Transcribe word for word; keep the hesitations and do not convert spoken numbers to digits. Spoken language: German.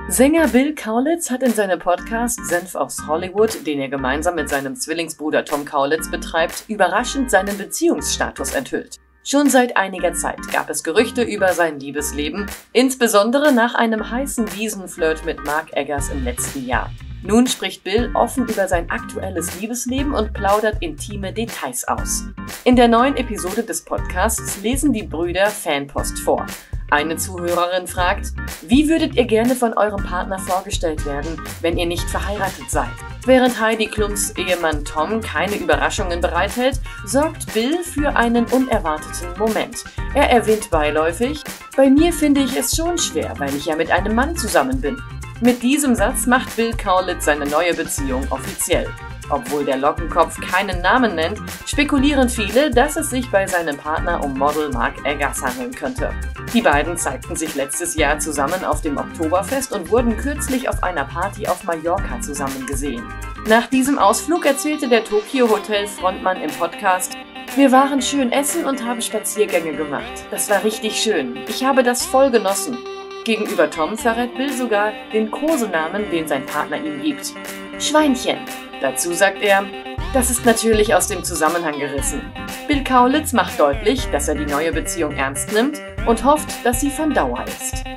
Sänger Bill Kaulitz hat in seinem Podcast Senf aus Hollywood, den er gemeinsam mit seinem Zwillingsbruder Tom Kaulitz betreibt, überraschend seinen Beziehungsstatus enthüllt. Schon seit einiger Zeit gab es Gerüchte über sein Liebesleben, insbesondere nach einem heißen Wiesenflirt mit Mark Eggers im letzten Jahr. Nun spricht Bill offen über sein aktuelles Liebesleben und plaudert intime Details aus. In der neuen Episode des Podcasts lesen die Brüder Fanpost vor. Eine Zuhörerin fragt: Wie würdet ihr gerne von eurem Partner vorgestellt werden, wenn ihr nicht verheiratet seid? Während Heidi Klums Ehemann Tom keine Überraschungen bereithält, sorgt Bill für einen unerwarteten Moment. Er erwähnt beiläufig: Bei mir finde ich es schon schwer, weil ich ja mit einem Mann zusammen bin. Mit diesem Satz macht Bill Kaulitz seine neue Beziehung offiziell. Obwohl der Lockenkopf keinen Namen nennt, spekulieren viele, dass es sich bei seinem Partner um Model Mark Eggers handeln könnte. Die beiden zeigten sich letztes Jahr zusammen auf dem Oktoberfest und wurden kürzlich auf einer Party auf Mallorca zusammen gesehen. Nach diesem Ausflug erzählte der Tokio Hotel Frontmann im Podcast: Wir waren schön essen und haben Spaziergänge gemacht. Das war richtig schön. Ich habe das voll genossen. Gegenüber Tom verrät Bill sogar den Kosenamen, den sein Partner ihm gibt: Schweinchen. Dazu sagt er: Das ist natürlich aus dem Zusammenhang gerissen. Bill Kaulitz macht deutlich, dass er die neue Beziehung ernst nimmt und hofft, dass sie von Dauer ist.